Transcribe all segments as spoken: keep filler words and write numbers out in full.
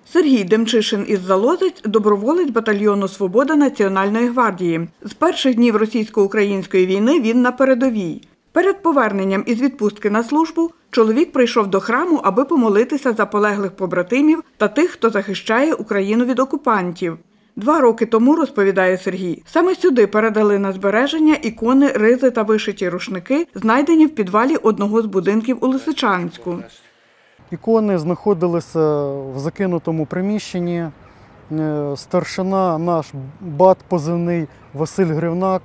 Сергій Демчишин із Залозиць – доброволець батальйону «Свобода» Національної гвардії. З перших днів російсько-української війни він на передовій. Перед поверненням із відпустки на службу чоловік прийшов до храму, аби помолитися за полеглих побратимів та тих, хто захищає Україну від окупантів. Два роки тому, розповідає Сергій, саме сюди передали на збереження ікони, ризи та вишиті рушники, знайдені в підвалі одного з будинків у Лисичанську. Ікони знаходилися в закинутому приміщенні. Старшина наш бат позивний Василь Гривнак,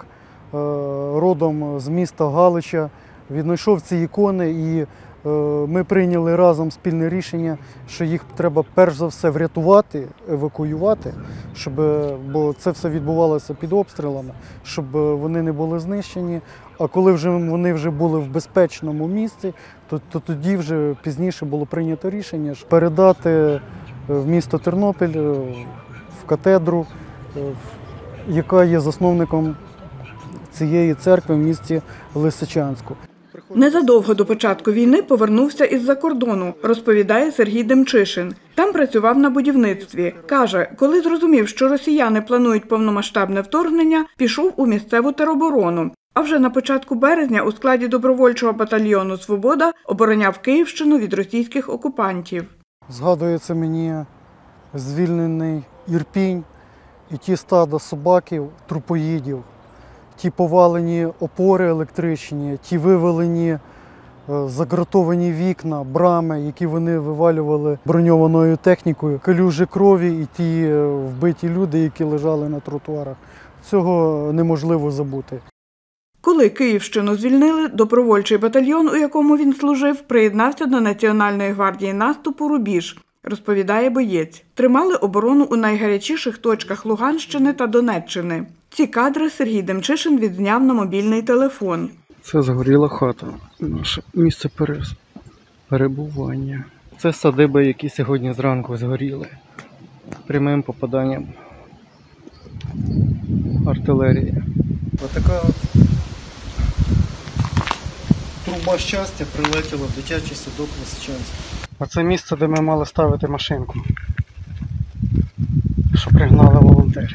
родом з міста Галича, віднайшов ці ікони, і ми прийняли разом спільне рішення, що їх треба перш за все врятувати, евакуювати, щоб, бо це все відбувалося під обстрілами, щоб вони не були знищені. А коли вже вони вже були в безпечному місці, то, то тоді вже пізніше було прийнято рішення передати в місто Тернопіль, в катедру, яка є засновником цієї церкви в місті Лисичанську. Незадовго до початку війни повернувся із-за кордону, розповідає Сергій Демчишин. Там працював на будівництві. Каже, коли зрозумів, що росіяни планують повномасштабне вторгнення, пішов у місцеву тероборону. А вже на початку березня у складі добровольчого батальйону «Свобода» обороняв Київщину від російських окупантів. Згадується мені звільнений Ірпінь і ті стада собаків, трупоїдів, ті повалені опори електричні, ті вивалені загратовані вікна, брами, які вони вивалювали броньованою технікою, калюжі крові і ті вбиті люди, які лежали на тротуарах. Цього неможливо забути. Коли Київщину звільнили, добровольчий батальйон, у якому він служив, приєднався до Національної гвардії наступу «Рубіж», розповідає боєць. Тримали оборону у найгарячіших точках Луганщини та Донеччини. Ці кадри Сергій Демчишин відзняв на мобільний телефон. Це згоріла хата, наше місце перебування. Це садиби, які сьогодні зранку згоріли прямим попаданням артилерії. Отака труба щастя прилетіла в дитячий садок Лисичанський. А це місце, де ми мали ставити машинку, що пригнали волонтери.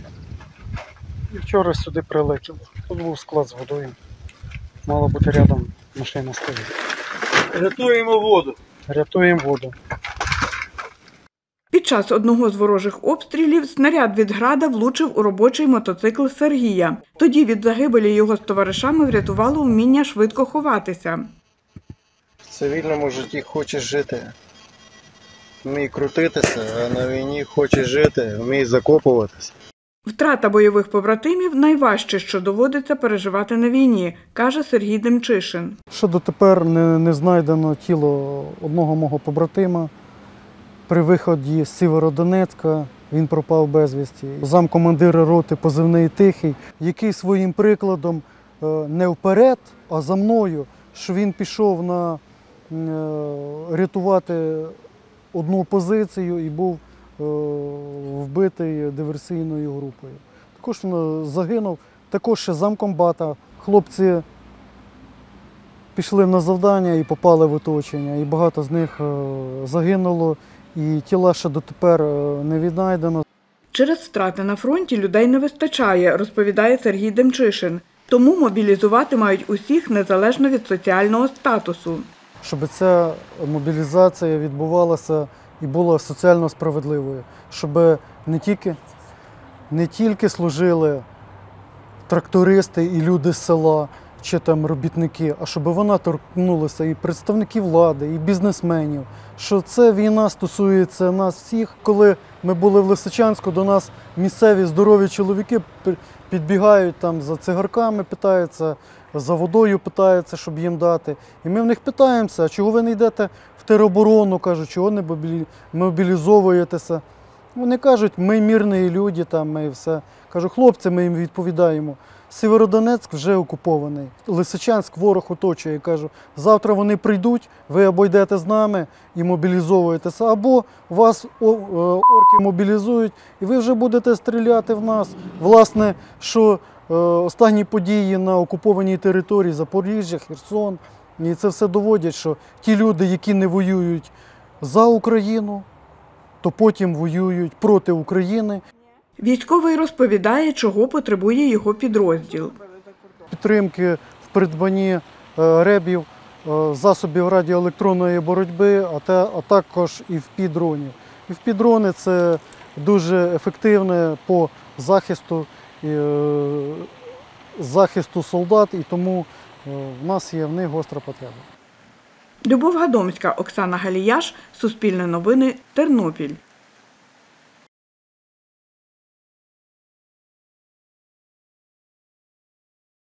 І вчора сюди прилетіло. Тут був склад з водою. Мало бути рядом машина стоїть. Рятуємо воду. Рятуємо воду. Під час одного з ворожих обстрілів снаряд від «Града» влучив у робочий мотоцикл Сергія. Тоді від загибелі його з товаришами врятувало вміння швидко ховатися. В цивільному житті хочеш жити, вмій крутитися, а на війні хочеш жити, вмій закопуватися. Втрата бойових побратимів – найважче, що доводиться переживати на війні, каже Сергій Демчишин. Що дотепер не, не знайдено тіло одного мого побратима. При виході з Сєвєродонецька він пропав безвісті. Замкомандира роти позивний Тихий, який своїм прикладом не вперед, а за мною, що він пішов на рятувати одну позицію і був вбитий диверсійною групою. Також він загинув, також ще замкомбата. Хлопці пішли на завдання і попали в оточення, і багато з них загинуло, і тіла ще дотепер не віднайдено. Через втрати на фронті людей не вистачає, розповідає Сергій Демчишин. Тому мобілізувати мають усіх незалежно від соціального статусу. Щоб ця мобілізація відбувалася і була соціально справедливою. Щоб не тільки, не тільки служили трактористи і люди з села, чи там робітники, а щоб вона торкнулася і представників влади, і бізнесменів. Що це війна стосується нас всіх. Коли ми були в Лисичанську, до нас місцеві здорові чоловіки підбігають там за цигарками, питаються, за водою питаються, щоб їм дати. І ми в них питаємося, а чого ви не йдете в тероборону, кажуть, чого не мобілізовуєтеся. Вони кажуть, ми мирні люди, там, ми все. Кажу, хлопці, ми їм відповідаємо. Сєвєродонецьк вже окупований. Лисичанськ ворог оточує. Кажу, завтра вони прийдуть, ви або йдете з нами і мобілізовуєтеся, або вас орки мобілізують, і ви вже будете стріляти в нас. Власне, що останні події на окупованій території Запоріжжя, Херсон, і це все доводять, що ті люди, які не воюють за Україну, то потім воюють проти України. Військовий розповідає, чого потребує його підрозділ. Підтримки в придбанні е, ребів, е, засобів радіоелектронної боротьби, а, те, а також і впі-дронів. І впі-дрони – це дуже ефективне по захисту, е, захисту солдат, і тому е, в нас є в них гостра потреба. Любов Гадомська, Оксана Галіяш, Суспільне новини, Тернопіль.